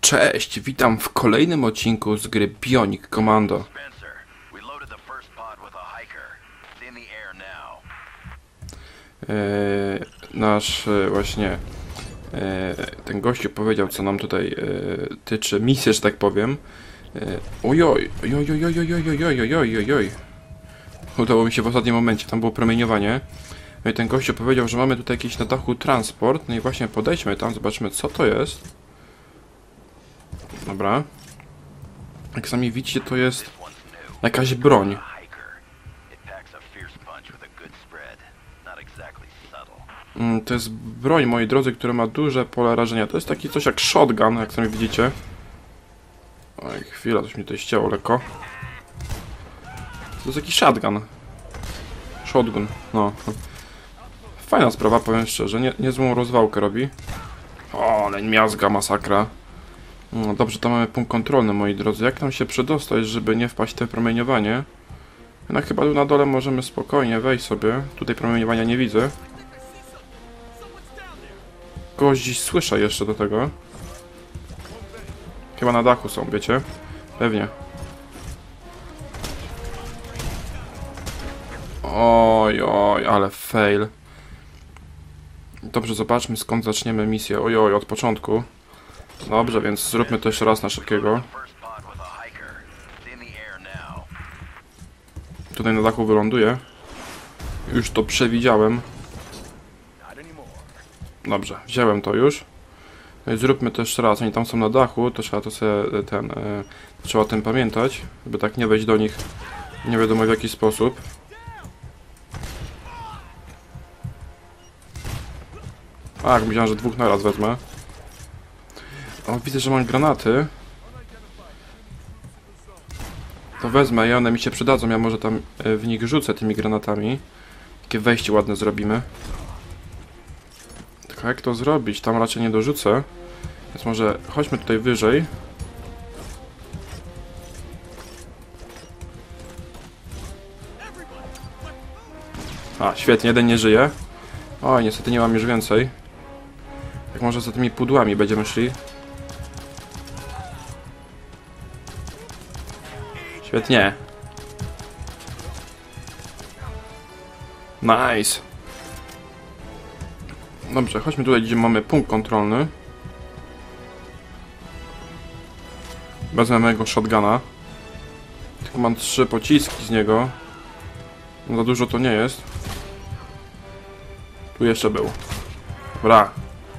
Cześć, witam w kolejnym odcinku z gry Bionic Commando. Ten gościu powiedział, co nam tutaj tyczy misji, że tak powiem. Ojoj. Udało mi się w ostatnim momencie, tam było promieniowanie. No i ten gościu powiedział, że mamy tutaj jakiś na dachu transport. No i właśnie podejdźmy tam, zobaczmy, co to jest. Dobra. Jak sami widzicie, to jest jakaś broń. To jest broń, moi drodzy, która ma duże pole rażenia. To jest taki coś jak shotgun, jak sami widzicie. Oj, chwila, coś mi tutaj ścięło lekko. To jest jakiś shotgun. Shotgun, no. Fajna sprawa, powiem szczerze. Niezłą rozwałkę robi. O, ale miazga, masakra. No dobrze, to mamy punkt kontrolny, moi drodzy. Jak nam się przedostać, żeby nie wpaść w te promieniowanie? No chyba tu na dole możemy spokojnie wejść sobie. Tutaj promieniowania nie widzę. Kogoś dziś słyszę jeszcze do tego. Chyba na dachu są, wiecie? Pewnie. Oj, ale fail. Dobrze, zobaczmy, skąd zaczniemy misję. Ojoj, od początku. Dobrze, więc zróbmy to jeszcze raz na szybkiego. Tutaj na dachu wyląduję. Już to przewidziałem. Dobrze, wziąłem to już. No i zróbmy to jeszcze raz. Oni tam są na dachu, to trzeba to sobie trzeba o tym pamiętać, żeby tak nie wejść do nich nie wiadomo w jaki sposób. Tak, myślałem, że dwóch naraz wezmę. O, widzę, że mam granaty. To wezmę i one mi się przydadzą. Ja może tam w nich rzucę tymi granatami. Takie wejście ładne zrobimy. Tylko jak to zrobić? Tam raczej nie dorzucę. Więc może chodźmy tutaj wyżej. A, świetnie, jeden nie żyje. Oj, niestety nie mam już więcej. Tak może za tymi pudłami będziemy szli. Świetnie. Nice. Dobrze, chodźmy tutaj, gdzie mamy punkt kontrolny. Wezmę mojego shotguna. Tylko mam 3 pociski z niego. No za dużo to nie jest. Tu jeszcze był. Dobra.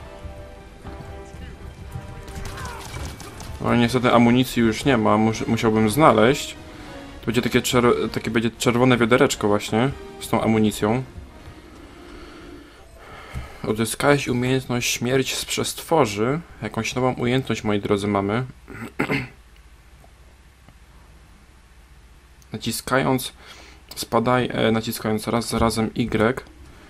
No niestety amunicji już nie ma, musiałbym znaleźć. To będzie takie będzie czerwone wiadereczko właśnie z tą amunicją. Odzyskałeś umiejętność śmierć z przestworzy. Jakąś nową umiejętność, moi drodzy, mamy. Naciskając naciskając raz za razem Y.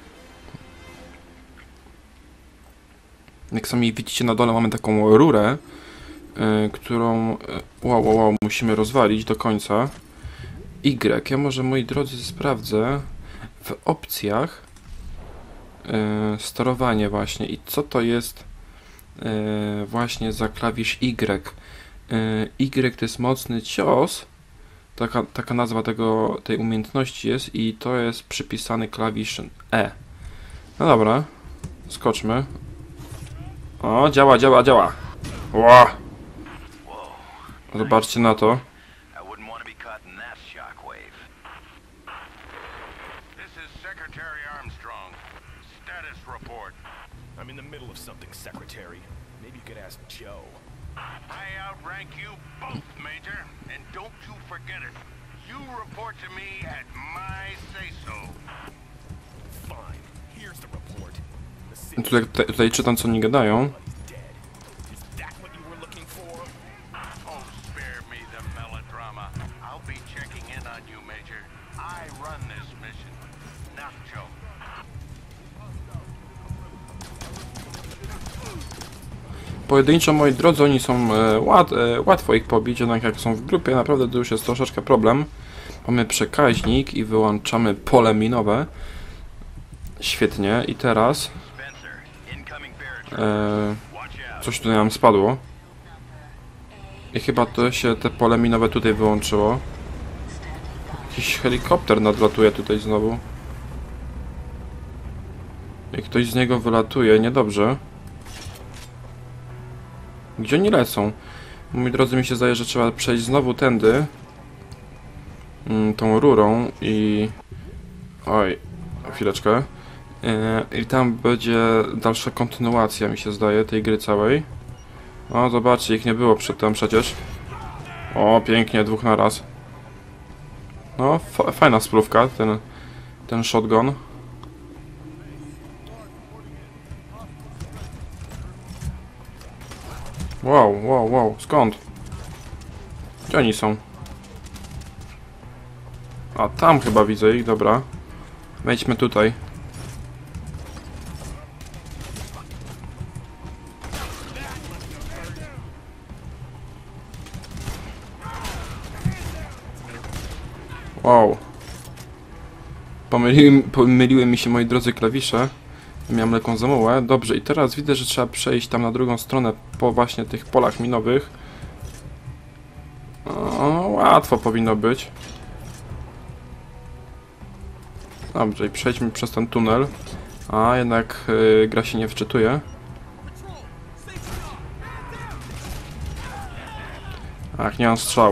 Jak sami widzicie, na dole mamy taką rurę, którą musimy rozwalić do końca. Y. Ja może, moi drodzy, sprawdzę w opcjach sterowanie właśnie i co to jest właśnie za klawisz Y. Y to jest mocny cios, taka nazwa tej umiejętności jest i to jest przypisany klawisz E. No dobra, skoczmy. O, działa. Ło! Zobaczcie na to. I'm in the middle of something, Secretary. Maybe you could ask Joe. I outrank you both, Major, and don't you forget it. You report to me at my say-so. Fine. Here's the report. Tutaj czytam, co oni gadają. Is that what you were looking for? Oh, spare me the melodrama. I'll be checking in on you, Major. I run this mission, not Joe. Pojedynczo, moi drodzy, oni są łatwo ich pobić, jednak jak są w grupie, naprawdę to już jest troszeczkę problem. Mamy przekaźnik i wyłączamy pole minowe. Świetnie. I teraz coś tutaj nam spadło. I chyba to się te pole minowe tutaj wyłączyło. Jakiś helikopter nadlatuje tutaj znowu. I ktoś z niego wylatuje, niedobrze. Gdzie oni lecą? Moi drodzy, mi się zdaje, że trzeba przejść znowu tędy. Tą rurą i... Oj, chwileczkę. I tam będzie dalsza kontynuacja, mi się zdaje, tej gry całej. O, zobaczcie, ich nie było przedtem przecież. O, pięknie, dwóch na raz. No, fajna sprówka, ten shotgun. Wow, skąd? Gdzie oni są? A, tam chyba widzę ich, dobra. Wejdźmy tutaj. Wow. Pomyliły mi się, moi drodzy, klawisze. Miałem lekką zamułę. Dobrze, i teraz widzę, że trzeba przejść tam na drugą stronę po właśnie tych polach minowych. O, łatwo powinno być. Dobrze, i przejdźmy przez ten tunel. A, jednak gra się nie wczytuje. Ach, nie mam strzał.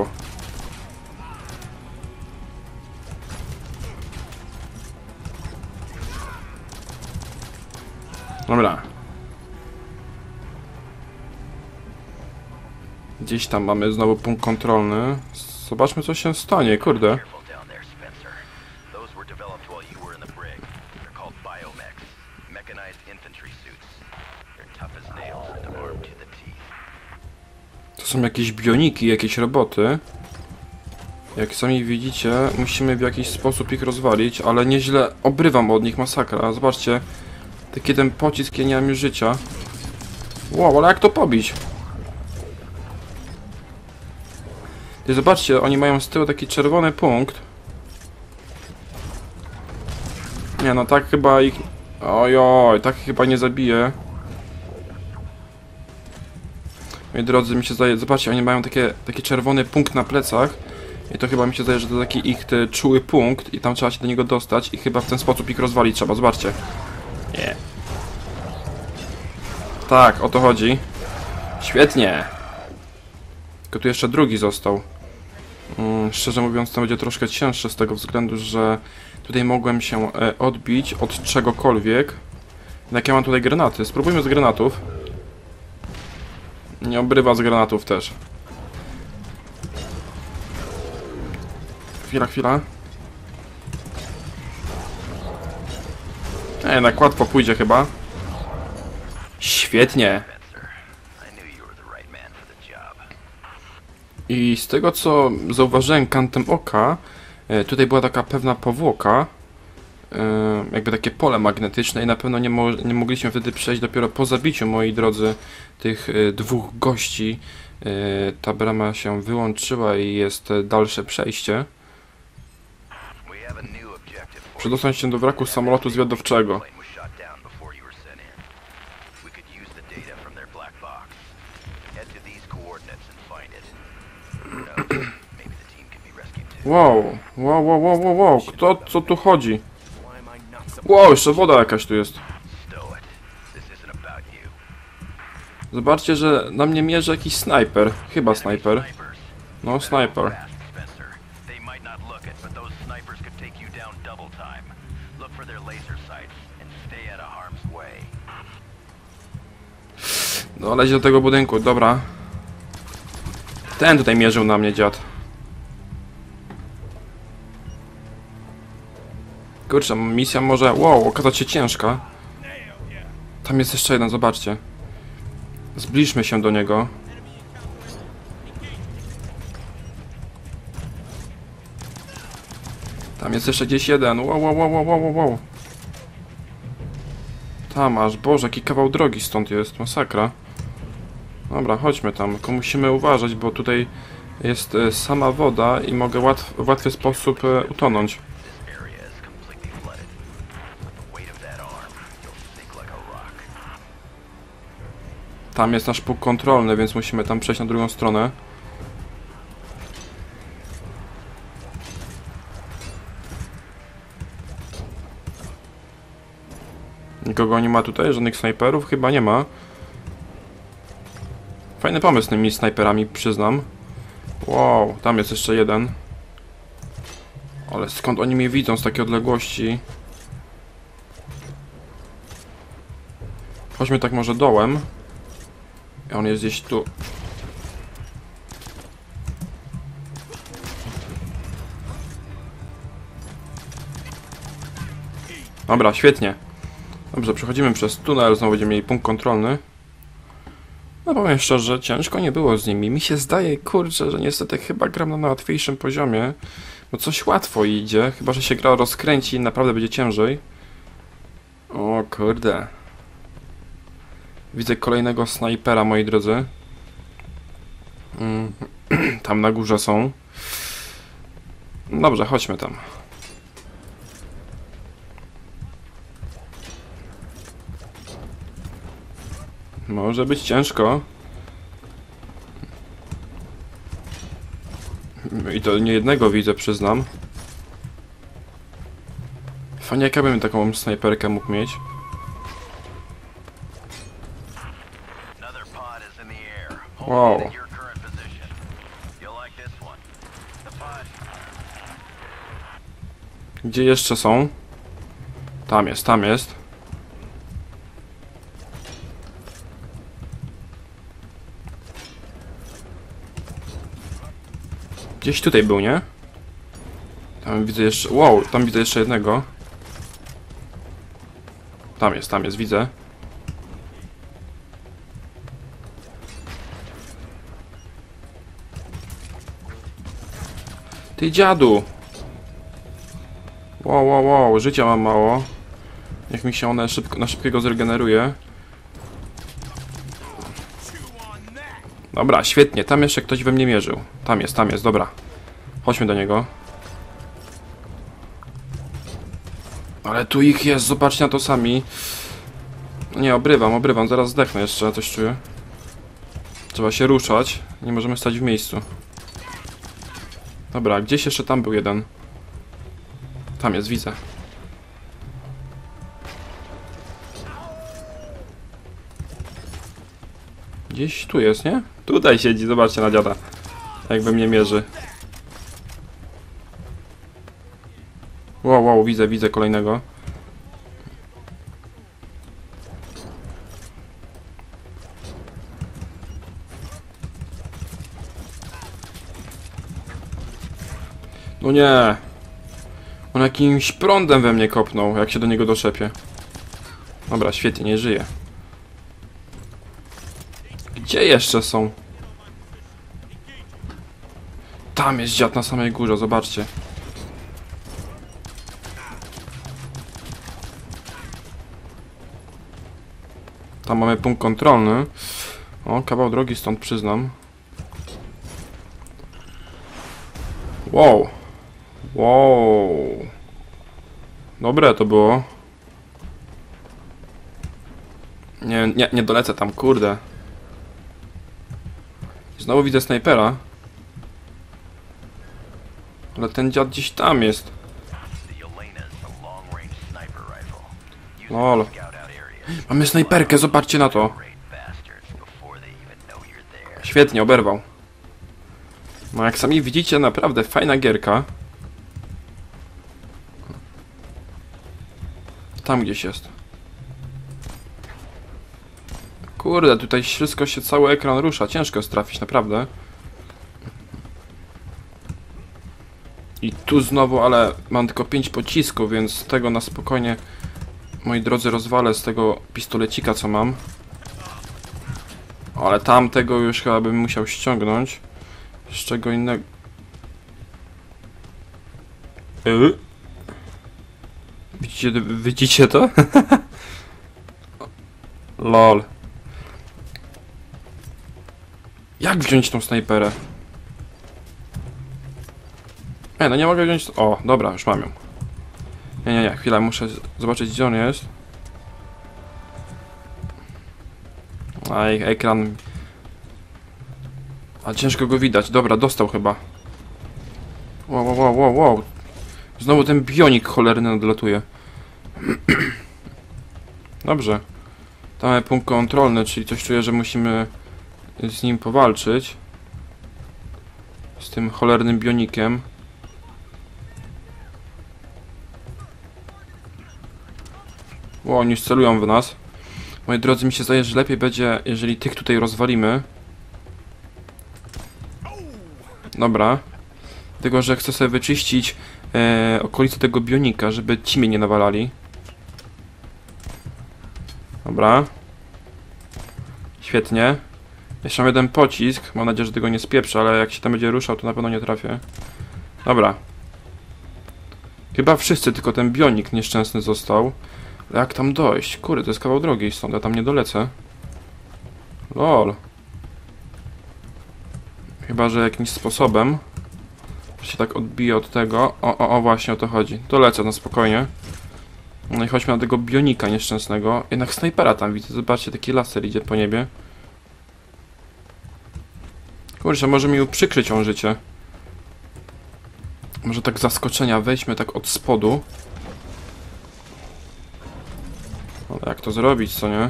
Dobra. Gdzieś tam mamy znowu punkt kontrolny. Zobaczmy, co się stanie, kurde. To są jakieś bioniki, jakieś roboty. Jak sami widzicie, musimy w jakiś sposób ich rozwalić, ale nieźle obrywam od nich, masakra. Zobaczcie, taki ten pocisk, ja nie mam już życia. Wow, ale jak to pobić? I zobaczcie, oni mają z tyłu taki czerwony punkt. Nie no, tak chyba ich... Ojoj, tak chyba nie zabiję. Moi drodzy, mi się zdaje, zobaczcie, oni mają taki czerwony punkt na plecach. I to chyba mi się zdaje, że to taki ich czuły punkt i tam trzeba się do niego dostać i chyba w ten sposób ich rozwalić trzeba, zobaczcie. Nie. Tak, o to chodzi. Świetnie. Tylko tu jeszcze drugi został. Szczerze mówiąc, to będzie troszkę cięższe z tego względu, że tutaj mogłem się odbić od czegokolwiek. Jak ja mam tutaj granaty? Spróbujmy z granatów. Nie obrywa z granatów też. Chwila. Jednak łatwo pójdzie chyba. Świetnie. I z tego, co zauważyłem kantem oka, tutaj była taka pewna powłoka, jakby takie pole magnetyczne i na pewno nie mogliśmy wtedy przejść dopiero po zabiciu, moi drodzy, tych dwóch gości. Ta brama się wyłączyła i jest dalsze przejście. Przedostać się do wraku samolotu zwiadowczego. Wow. Co tu chodzi? Wow, jeszcze woda jakaś tu jest. Zobaczcie, że na mnie mierzy jakiś snajper. Chyba snajper. No, snajper. No, leć do tego budynku, dobra. Ten tutaj mierzył na mnie, dziad. Kurczę, misja może, okazać się ciężka. Tam jest jeszcze jeden, zobaczcie. Zbliżmy się do niego. Tam jest jeszcze gdzieś jeden. Wow. Tam aż, Boże, jaki kawał drogi stąd jest, masakra. Dobra, chodźmy tam, tylko musimy uważać, bo tutaj jest sama woda i mogę w łatwy sposób utonąć. Tam jest nasz punkt kontrolny, więc musimy tam przejść na drugą stronę. Nikogo nie ma tutaj? Żadnych snajperów? Chyba nie ma. Fajny pomysł z tymi snajperami, przyznam. Wow, tam jest jeszcze jeden. Ale skąd oni mnie widzą z takiej odległości? Chodźmy tak może dołem. On jest gdzieś tu. Dobra, świetnie. Dobrze, przechodzimy przez tunel, znowu będziemy mieli punkt kontrolny. No powiem szczerze, ciężko nie było z nimi. Mi się zdaje, kurczę, że niestety chyba gram na łatwiejszym poziomie. Bo coś łatwo idzie, chyba że się gra rozkręci i naprawdę będzie ciężej. O kurde. Widzę kolejnego snajpera, moi drodzy. Tam na górze są. Dobrze, chodźmy tam. Może być ciężko. I to nie jednego widzę, przyznam. Fajnie, jak ja bym taką snajperkę mógł mieć. Wow. Gdzie jeszcze są? Tam jest, tam jest. Gdzieś tutaj był, nie? Tam widzę jeszcze... Wow, tam widzę jeszcze jednego. Tam jest, widzę. Ty dziadu! Wow, życia mam mało. Niech mi się one na szybkiego zregeneruje. Dobra, świetnie, tam jeszcze ktoś we mnie mierzył. Tam jest, dobra. Chodźmy do niego. Ale tu ich jest, zobaczcie na to sami. Nie, obrywam, zaraz zdechnę jeszcze, coś czuję. Trzeba się ruszać, nie możemy stać w miejscu. Dobra, gdzieś jeszcze tam był jeden. Tam jest, widzę. Gdzieś tu jest, nie? Tutaj siedzi, zobaczcie na dziada. Jakby mnie mierzy. Wow, widzę kolejnego. No nie. On jakimś prądem we mnie kopnął, jak się do niego doczepię. Dobra, świetnie, nie żyje. Gdzie jeszcze są? Tam jest dziad na samej górze, zobaczcie. Tam mamy punkt kontrolny. O, kawał drogi stąd, przyznam. Wow. Dobre to było. Nie dolecę tam, kurde. Znowu widzę snajpera. Ale ten dziad gdzieś tam jest. Lol. Mamy snajperkę, zobaczcie na to. Świetnie, oberwał. No jak sami widzicie, naprawdę fajna gierka. Tam gdzieś jest. Kurde, tutaj wszystko się, cały ekran rusza. Ciężko jest trafić, naprawdę. I tu znowu, ale mam tylko 5 pocisków, więc tego na spokojnie, moi drodzy, rozwalę z tego pistolecika, co mam. Ale tamtego już chyba bym musiał ściągnąć. Z czego innego... Widzicie to? Lol. Jak wziąć tą snajperę? No nie mogę wziąć... O, dobra, już mam ją. Nie, chwila, muszę zobaczyć, gdzie on jest. A ekran... A ciężko go widać. Dobra, dostał chyba. Wow. Znowu ten bionik cholerny nadlatuje. Dobrze. Tam mamy punkt kontrolny, czyli coś czuję, że musimy z nim powalczyć. Z tym cholernym bionikiem. O, oni już celują w nas. Moi drodzy, mi się zdaje, że lepiej będzie, jeżeli tych tutaj rozwalimy. Dobra. Tylko, że chcę sobie wyczyścić okolice tego bionika, żeby ci mnie nie nawalali. Dobra. Świetnie. Jeszcze mam jeden pocisk. Mam nadzieję, że tego nie spieprzę, ale jak się tam będzie ruszał, to na pewno nie trafię. Dobra. Chyba wszyscy, tylko ten bionik nieszczęsny został. Ale jak tam dojść? Kurde, to jest kawał drogi stąd, ja tam nie dolecę. Lol. Chyba, że jakimś sposobem się tak odbije od tego. O, właśnie o to chodzi. Dolecę na spokojnie. No i chodźmy na tego bionika nieszczęsnego. Jednak snajpera tam widzę. Zobaczcie, taki laser idzie po niebie. Kurczę, może mi uprzykrzyć on życie. Może tak z zaskoczenia wejdźmy tak od spodu. Ale jak to zrobić, co nie?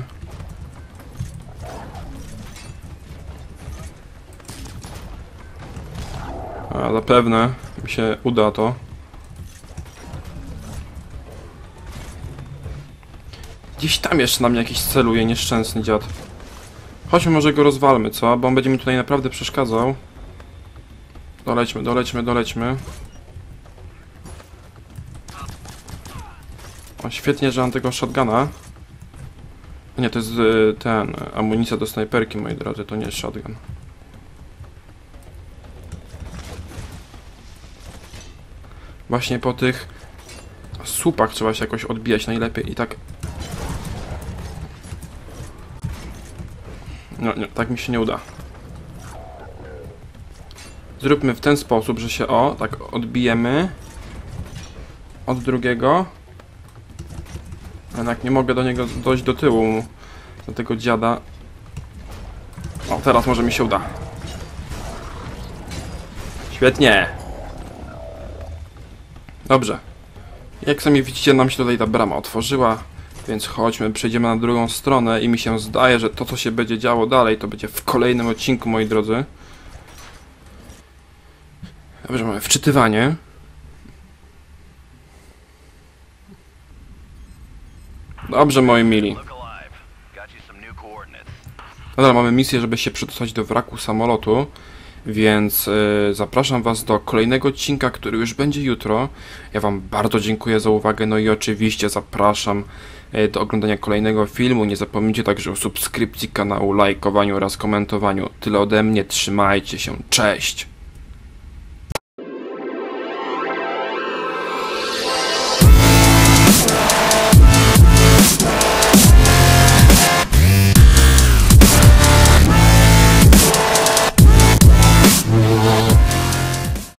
A zapewne mi się uda to. Gdzieś tam jeszcze na mnie jakiś celuje, nieszczęsny dziad. Chodźmy, może go rozwalmy, co? Bo on będzie mi tutaj naprawdę przeszkadzał. Dolećmy. O, świetnie, że mam tego shotguna. Nie, to jest ten, amunicja do snajperki, moi drodzy, to nie jest shotgun. Właśnie po tych słupach trzeba się jakoś odbijać najlepiej i tak... No, nie, tak mi się nie uda. Zróbmy w ten sposób, że się tak odbijemy od drugiego. Jednak nie mogę do niego dojść do tyłu, do tego dziada. O, teraz może mi się uda. Świetnie. Dobrze. Jak sami widzicie, nam się tutaj ta brama otworzyła. Więc chodźmy, przejdziemy na drugą stronę i mi się zdaje, że to, co się będzie działo dalej, to będzie w kolejnym odcinku, moi drodzy. Dobrze, mamy wczytywanie. Dobrze, moi mili. Nadal mamy misję, żeby się przedostać do wraku samolotu, więc zapraszam was do kolejnego odcinka, który już będzie jutro. Ja wam bardzo dziękuję za uwagę, no i oczywiście zapraszam do oglądania kolejnego filmu. Nie zapomnijcie także o subskrypcji kanału, lajkowaniu oraz komentowaniu. Tyle ode mnie, trzymajcie się, cześć!